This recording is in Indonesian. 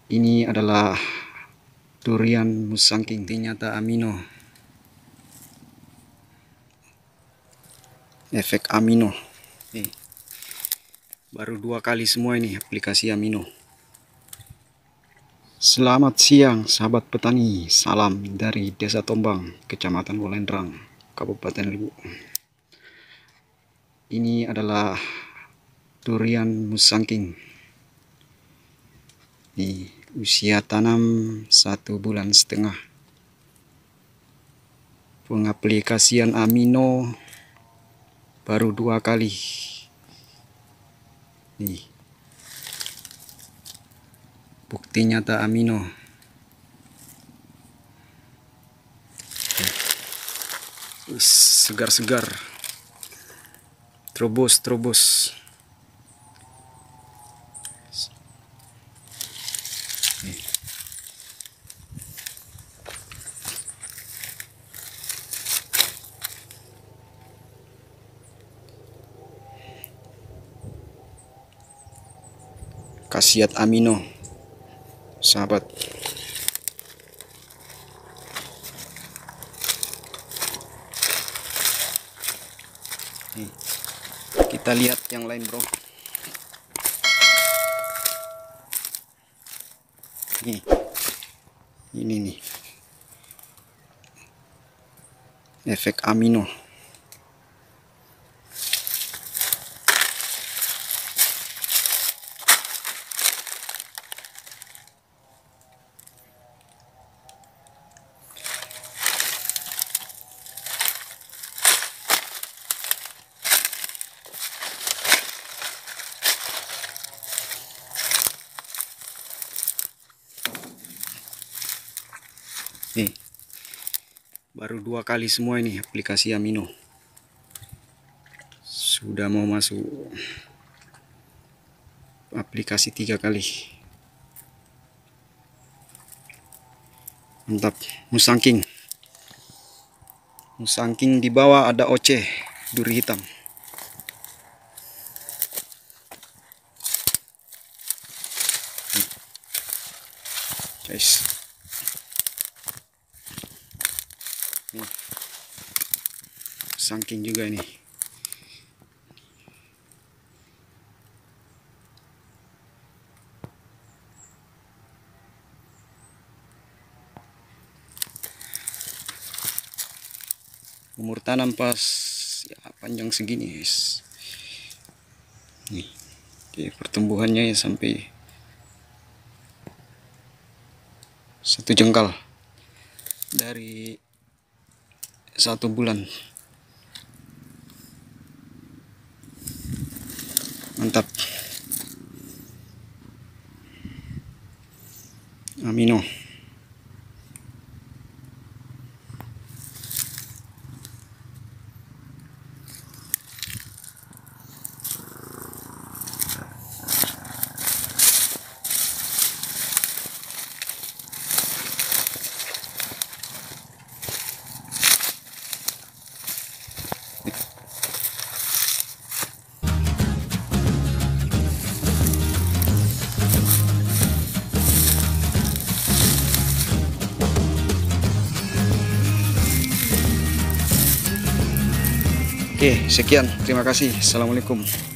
Ini adalah durian musangking ternyata amino, efek amino. Nih, baru 2 kali semua ini aplikasi amino. Selamat siang sahabat petani, salam dari Desa Tombang, Kecamatan Wolendrang, Kabupaten Luwu. Ini adalah durian musangking. Di usia tanam 1,5 bulan. Pengaplikasian amino baru 2 kali. Nih, bukti nyata amino. Segar-segar, terobos. Khasiat amino, sahabat. Nih, kita lihat yang lain, bro. Ini nih, efek amino. Nih, baru 2 kali semua ini aplikasi amino. Sudah mau masuk aplikasi 3 kali. Mantap. Musangking di bawah ada oce, duri hitam. Guys, nih, musangking juga ini. Umur tanam pas ya panjang segini, guys. Nih, oke, pertumbuhannya ya sampai 1 jengkal dari 1 bulan. Mantap. Amino. Oke, sekian. Terima kasih. Assalamualaikum.